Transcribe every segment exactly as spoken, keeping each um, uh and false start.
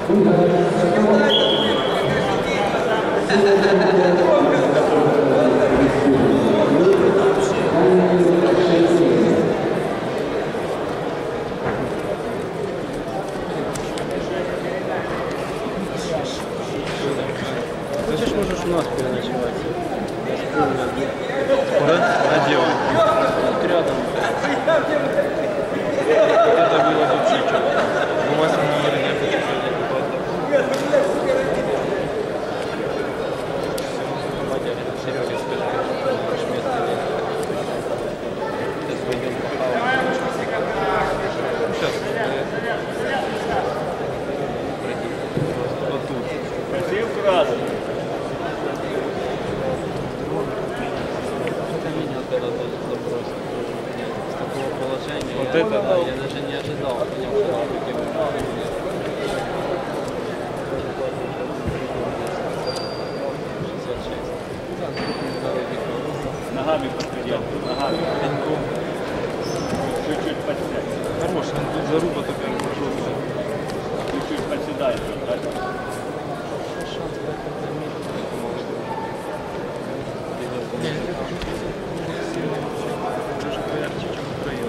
Хочешь, можешь у нас переночевать? Да? На дело. Тут рядом. Это было тут чуть-чуть. У вас на море не будет. Серега, скажи, наше место нет. Сейчас пойдем похаваем. Сейчас. Вот тут. Красив красный. Вот это, да, я даже не ожидал, понял, что он таким. Ногами подходил, ногами. Чуть-чуть подсядь. Хорош, он тут заруба такая жесткая. Чуть-чуть подседай. Даже поярче, чем Украина.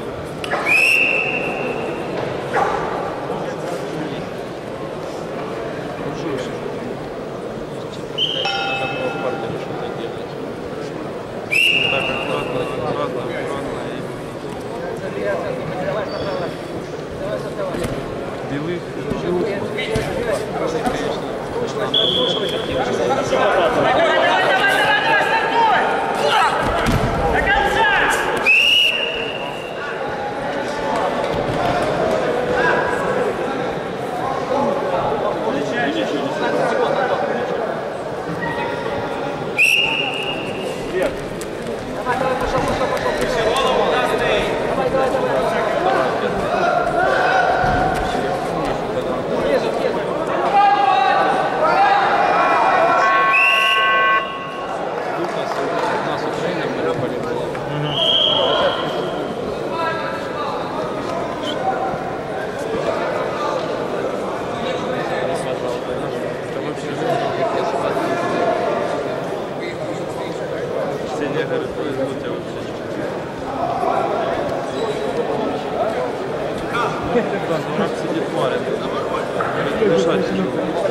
Надо было в партере что-то делать. Так, аккуратно, аккуратно, аккуратно. Белых, дурак сидит варит. Дышать не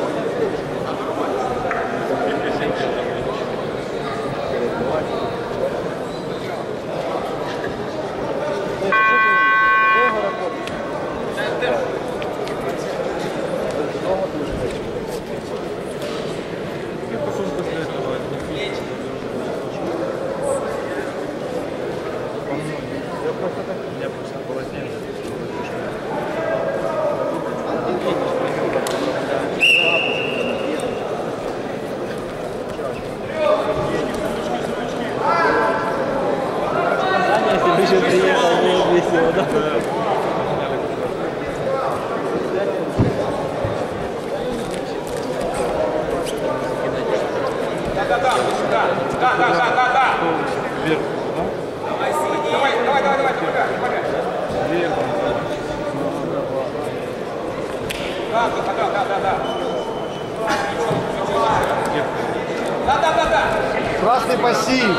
я просто полотенце. Если бы еще приехал, было бы весело, да? Да-да-да, да-да-да-да-да! Вверх, да? Давай, давай, давай, давай, помогай, помогай! Вверх. Да, да, да, да, да, да. Да, да, да, да. Красный пассив.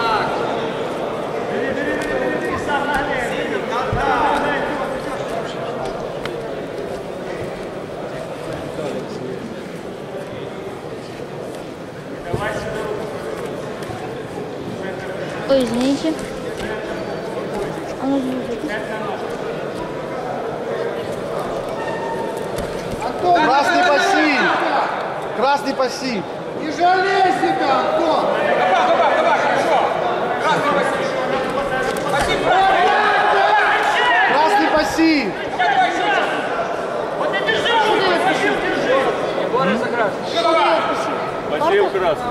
Ой, извините. А ну, Красный пассив. Красный пассив. Не жалей себя, Антон! Давай, давай, давай, хорошо. Красный пассив. Пассив, Красный пассив. давай, давай. вот это держи! Егора сыграть. Пассив красный.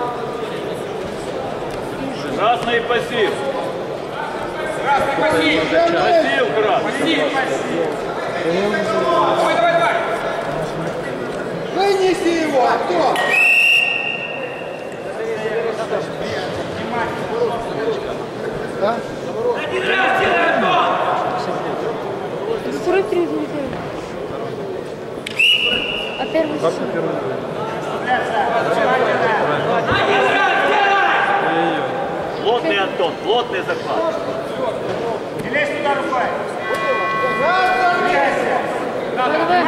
Красный пассив. Красный пассив. Пассив красный. Пассив, пассив. Давай, давай, давай. Вынеси его, Антон! Да? Второй период не первый Как сил. на первый гол? Плотный, Антон, плотный захват. ВДВ.